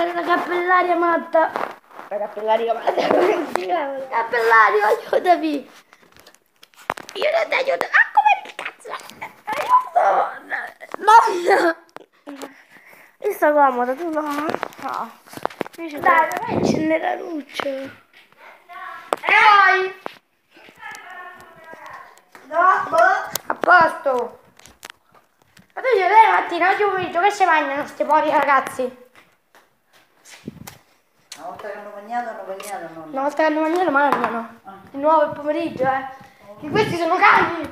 la cappellaria matta. La cappellaria matta. Cappellario, aiutami. Io non ti aiuto. Ah, come il cazzo. Aiuto. Nonna. Io sto comoda, tu no. No. Dai, vai accendere la luce. E vai. No, a posto. Ma tu dici, lei mattina, oggi pomeriggio, che si mangiano questi poveri ragazzi? Una volta che hanno mangiato, no? Una volta che hanno mangiato, mangiano. Di nuovo il pomeriggio, Che questi sono cani.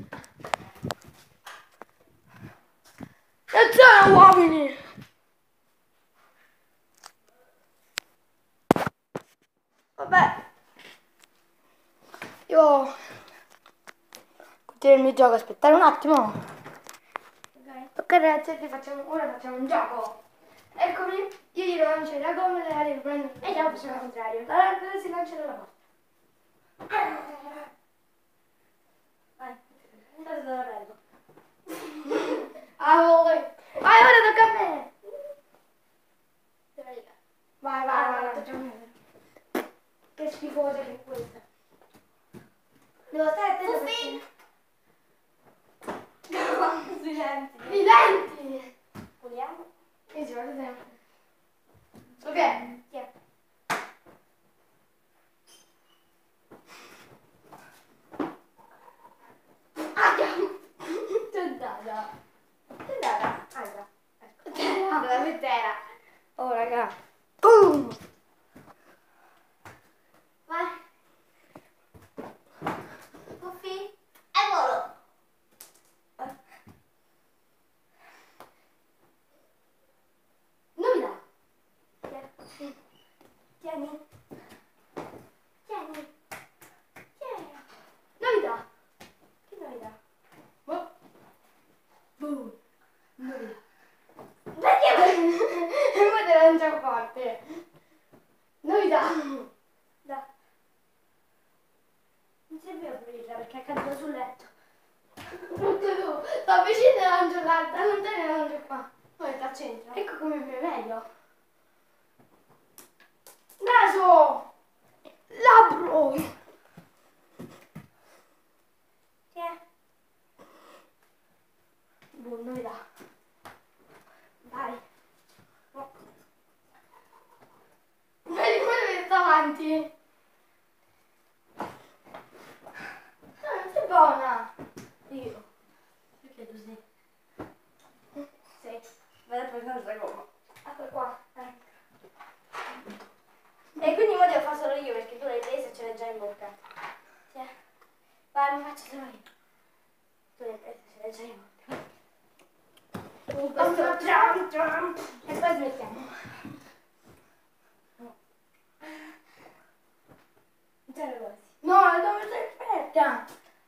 Non sono uomini. Vabbè. Io continuo il mio gioco, aspettare un attimo. Ok ragazzi, ora facciamo un gioco. Eccomi, io gli lancio la gomma e la riprendo. E già facciamo il contrario. La si lancia dalla porta. Vai, andate dalla prego. A voi. Vai, ora tocca a me. Vai. Facciamo vedere. Che schifosa che è questa. Devo stare attento perché... I denti! Puliamo? Sì, guarda sempre. Ok. Chi è? Tentata. Altra. Dove terra? Oh, raga. Boom! Vai. Puffi. E volo. Novità. Tieni. Novità. Che novità? Oh. Boom. Novità. Perché? Poi te la lancia forte. Novità. Da. Non serve aprirla perché è caduta sul letto. Tu, sto vicino e lancio l'altra, non te ne lancio qua. Poi sta al centro. Ecco come è meglio. Naso! Labbro! Che è? Boh, novità. Vai. Oh. Vedi quello che sta avanti? Non sei buona! Io. Perché tu sei? Sei. Vai a prendere un'altra gomma. Ecco qua. E quindi ora devo fare solo io perché tu l'hai presa e ce l'hai già in bocca. Sì. Vai, mi faccio solo io. Tu l'hai presa e ce l'hai già in bocca. Questo jump. E poi smettiamo. No. Zero così. No, devo stare aspetta.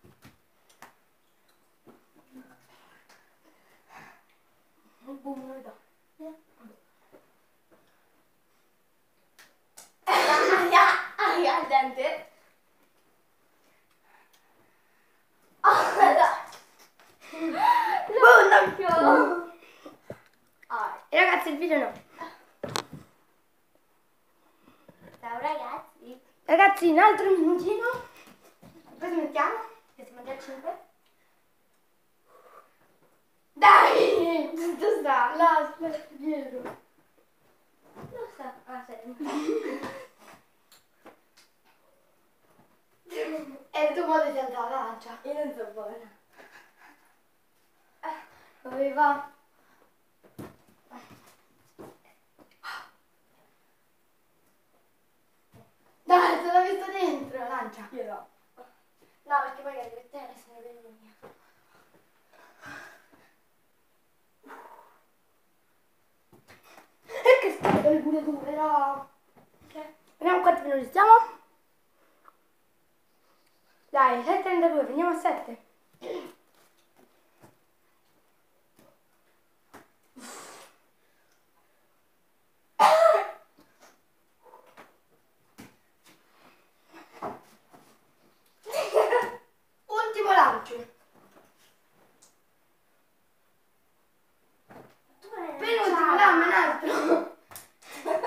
Boom, non do. Aia, il dente. No. E ragazzi, il video no. Ciao ragazzi. Ragazzi, un altro minutino. Poi smettiamo. Che siamo già a 5. Dai! Dove sta? Là, aspetta, dietro. Dove sta? Ah, sei. E il tuo modo di alzare la lancia. Io non so buona. Dove va? Dai, te l'ho visto dentro la lancia. Io no. No, perché magari per te adesso ne vedo mia. E che scatole pure tu, però. Ok. Vediamo quanti minuti stiamo. Dai, 7:32, finiamo a 7. Ultimo lancio. Penultimo, dammi un altro.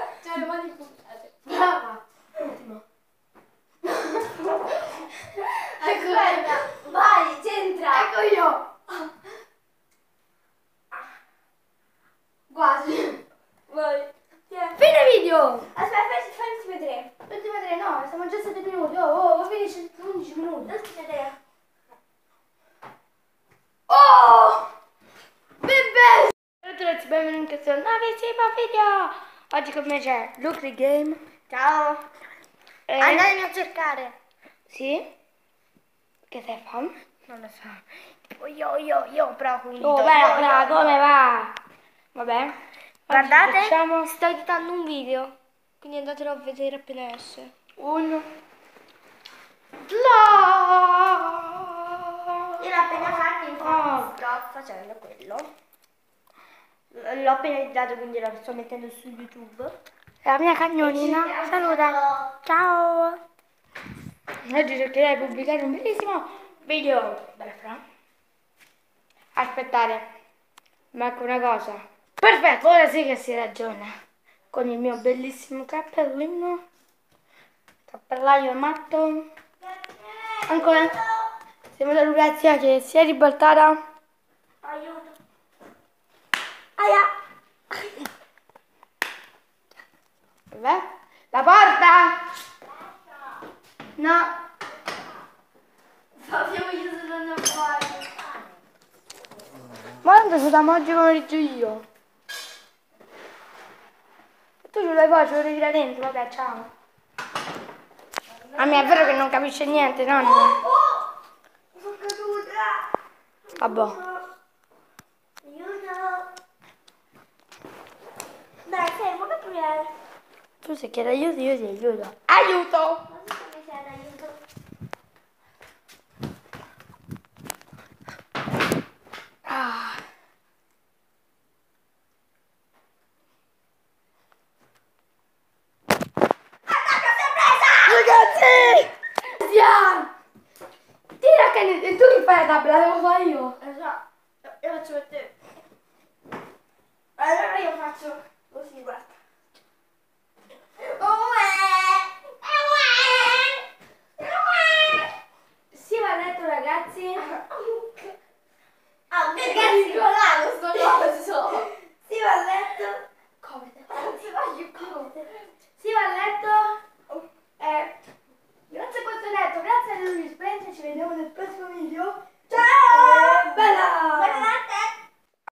oh. Aspetta, fammi vedere. L'ultima 3, no, stiamo già a 7 minuti. Oh, finisce 11 minuti. Non si vedere. Oh! Bebè! Ciao ragazzi, benvenuti in questo nuovissimo video. Oggi con me c'è Luke the Game. Ciao. Andatemi a cercare. Sì? Che stai facendo? Non lo so. Io provo un Oh, beh, brava, come va? Vabbè. Guardate, Facciamo sto editando un video. Quindi andatelo a vedere appena esce. un vlog. Io l'ho appena fatto, infatti sto facendo quello. L'ho appena editato, quindi lo sto mettendo su YouTube. La mia cagnolina. Saluta. Ciao. Oggi cercherei di pubblicare un bellissimo video. Bella fra. Aspettare. Manca una cosa. Perfetto, ora sì che si ragiona. Con il mio bellissimo cappellino. Cappellaio matto. Ancora. Siamo da Lucrezia che si è ribaltata. Aiuto. Aia. Vabbè. La porta! No. Fabio, io sono andando fuori. Ma tanto ci stiamo oggi pomeriggio io. Tu ce l'hai poi, ce lo devi tirare dentro, vabbè, ciao. A me è vero che non capisce niente, no? Sono caduta. Vabbè. Aiuto. Dai, fermo, Gabriele. Tu se chiedi aiuto, io ti aiuto. Aiuto! Ma tu come sei d'aiuto? Ah. Ragazzi! Siamo! Tira che tu che fai la tabla, devo fare io. Io faccio per te. Allora io faccio così, guarda.